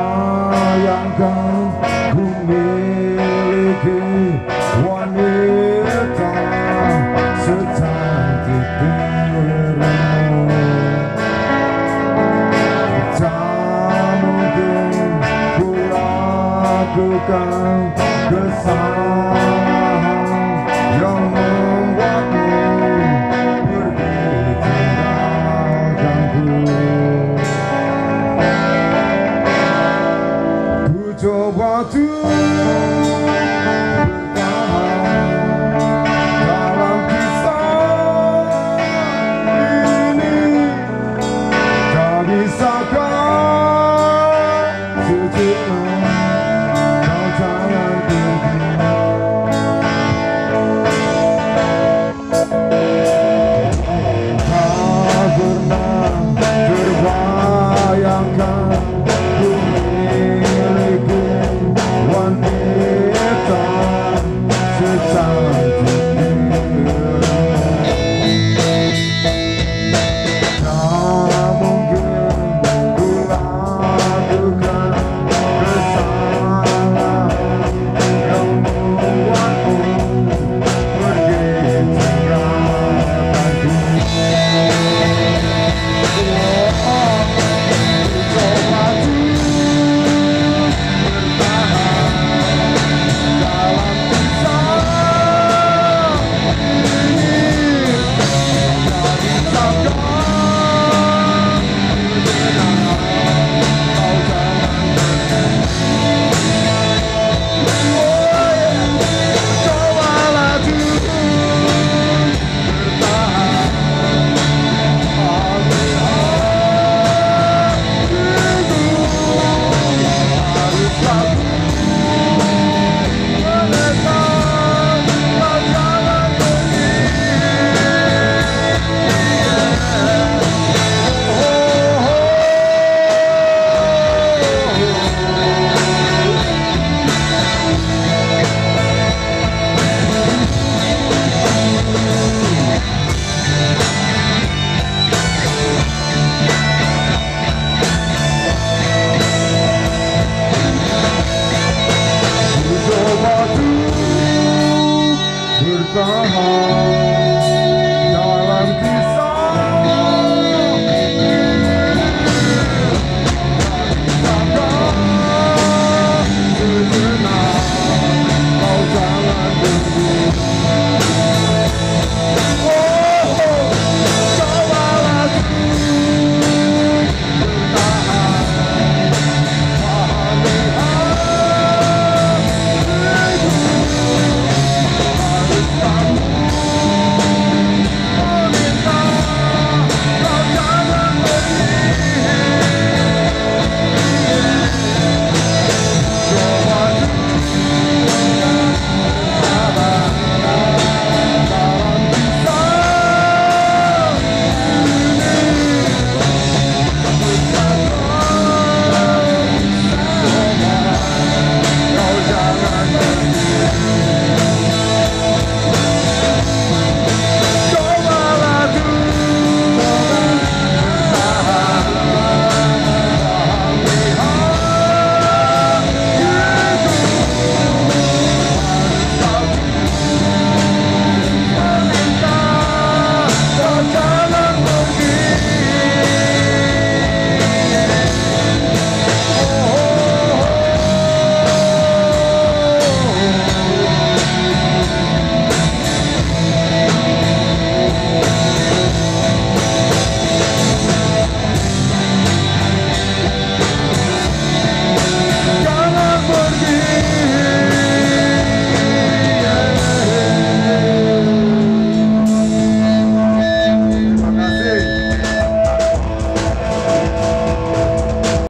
Bayangkan ku miliki wanita secantik dirimu. Tak mungkin ku lakukan kesalahan yang membuatmu pergi tinggalkanku. Ku coba bertahan dalam kisah ini. Tak bisakah sejenak kau jangan pergi. Tak pernah terbayangkan ku miliki wanita secantik dirimu. Tak mungkin ku lakukan kesalahan yang membuatmu pergi tinggalkanku. Coba bertahan dalam kisah ini. Tak bisakah sejenak kau jangan pergi. Cobalah bertahan. Bertahan